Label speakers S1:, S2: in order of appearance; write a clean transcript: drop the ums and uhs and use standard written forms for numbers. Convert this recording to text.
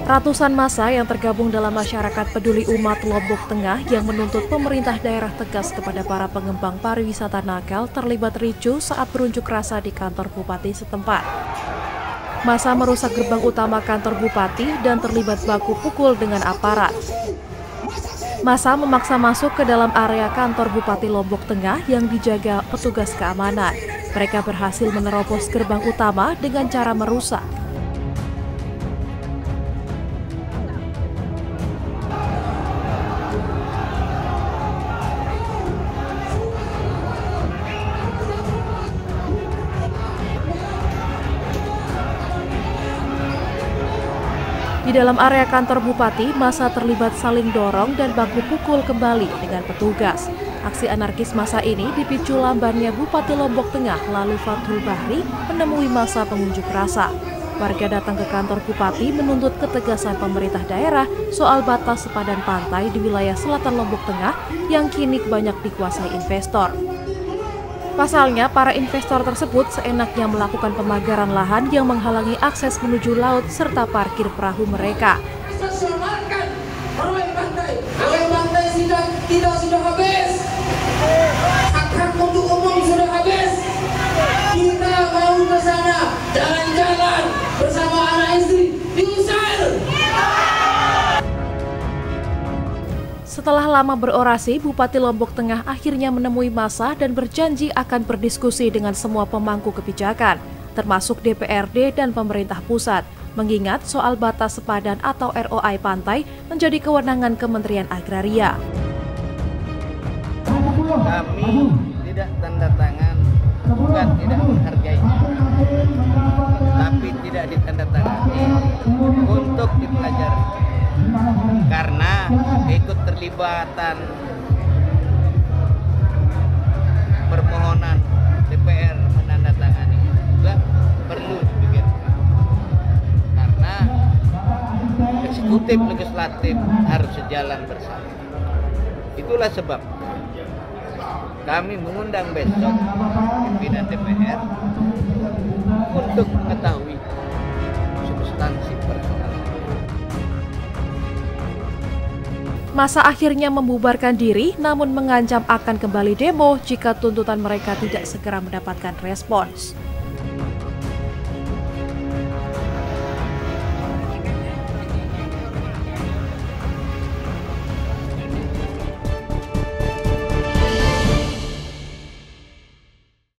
S1: Ratusan massa yang tergabung dalam masyarakat peduli umat Lombok Tengah yang menuntut pemerintah daerah tegas kepada para pengembang pariwisata nakal terlibat ricuh saat berunjuk rasa di kantor bupati setempat. Massa merusak gerbang utama kantor bupati dan terlibat baku pukul dengan aparat. Massa memaksa masuk ke dalam area kantor Bupati Lombok Tengah yang dijaga petugas keamanan. Mereka berhasil menerobos gerbang utama dengan cara merusak. Di dalam area kantor bupati, massa terlibat saling dorong dan baku pukul kembali dengan petugas. Aksi anarkis massa ini dipicu lambannya Bupati Lombok Tengah lalu Fathul Bahri menemui massa pengunjuk rasa. Warga datang ke kantor bupati menuntut ketegasan pemerintah daerah soal batas sepadan pantai di wilayah selatan Lombok Tengah yang kini banyak dikuasai investor. Pasalnya, para investor tersebut seenaknya melakukan pemagaran lahan yang menghalangi akses menuju laut serta parkir perahu mereka.
S2: Selamatkan pantai kita sudah habis. Hak untuk umum sudah habis. Kita mau ke sana jalan-jalan bersama anak istri diusir.
S1: Setelah lama berorasi, Bupati Lombok Tengah akhirnya menemui massa dan berjanji akan berdiskusi dengan semua pemangku kebijakan, termasuk DPRD dan pemerintah pusat, mengingat soal batas sepadan atau ROI pantai menjadi kewenangan Kementerian Agraria.
S3: Kami tidak tanda tangan, bukan tidak menghargai, tapi tidak ditandatangani untuk dipelajari. Karena ikut terlibatan permohonan DPR menandatangani juga perlu dipikirkan. Karena eksekutif legislatif harus sejalan bersama. Itulah sebab kami mengundang besok pimpinan DPR untuk mengetahui substansi persoalan.
S1: Massa akhirnya membubarkan diri, namun mengancam akan kembali demo jika tuntutan mereka tidak segera mendapatkan respons.